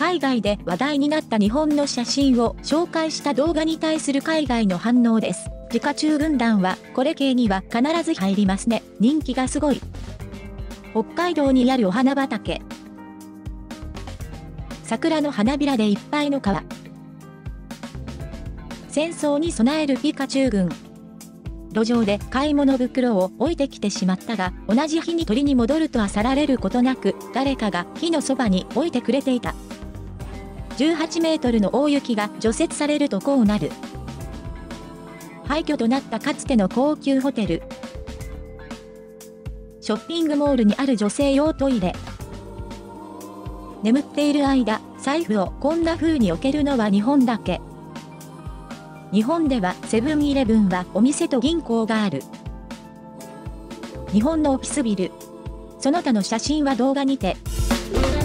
海外で話題になった日本の写真を紹介した動画に対する海外の反応です。ピカチュウ軍団はこれ系には必ず入りますね。人気がすごい。北海道にあるお花畑。桜の花びらでいっぱいの川。戦争に備えるピカチュウ軍。路上で買い物袋を置いてきてしまったが、同じ日に取りに戻るとあさられることなく、誰かが木のそばに置いてくれていた。18メートルの大雪が除雪されるとこうなる。廃墟となったかつての高級ホテル。ショッピングモールにある女性用トイレ。眠っている間、財布をこんな風に置けるのは日本だけ。日本ではセブンイレブンはお店と銀行がある。日本のオフィスビル。その他の写真は動画にて。